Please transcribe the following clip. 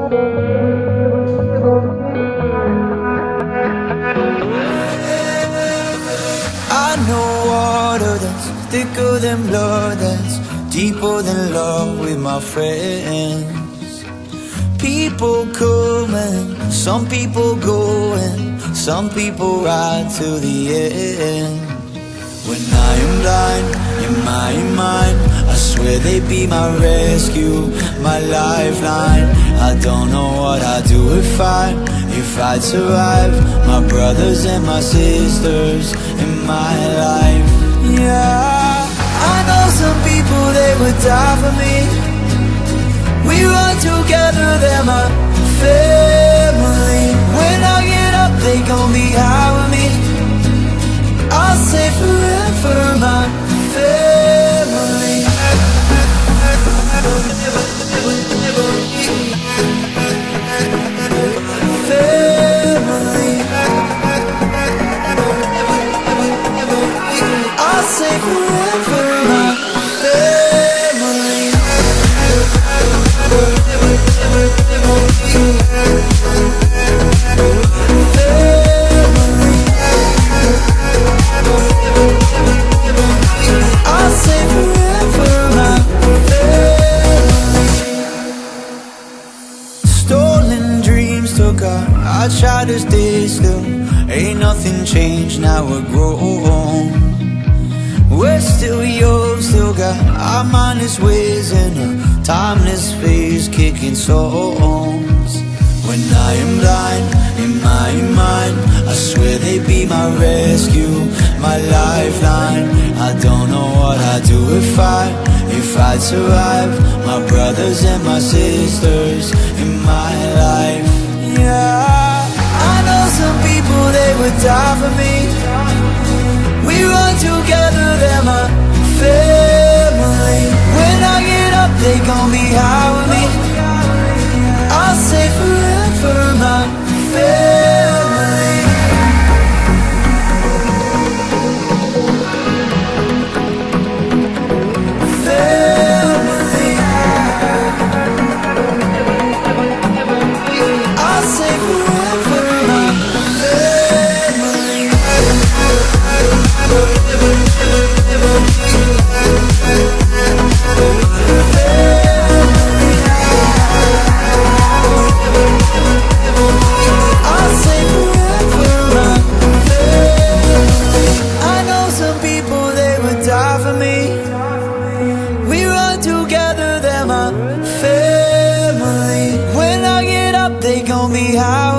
I know water that's thicker than blood, that's deeper than love with my friends. People coming, some people going, some people ride to the end. When I am blind in my mind, I swear they'd be my rescue, my lifeline. I don't know what I'd do if I'd survive. My brothers and my sisters in my life. Yeah, I know some people, they would die for me. We run together, they're my family. When I get up, they gon' be high with me. I'll say forever, my family. Family. I'll say forever, my family. I'll say forever, my family. Stolen dreams took our, I try to stay still. Ain't nothing changed, now we're grown. We're still young, still got our mindless ways in a timeless phase, kicking songs. When I am blind in my mind, I swear they'd be my rescue, my lifeline. I don't know what I'd do if I'd survive. My brothers and my sisters in my life. Yeah, I know some people, they would die for me. We run together, they're my family. When I get up, they gon' be high with me. I'll say forever, my family. Family. I'll say forever, my family. I'll say forever, my family. I know some people, they would die for me. We run together, they're my family. When I get up, they gon' be high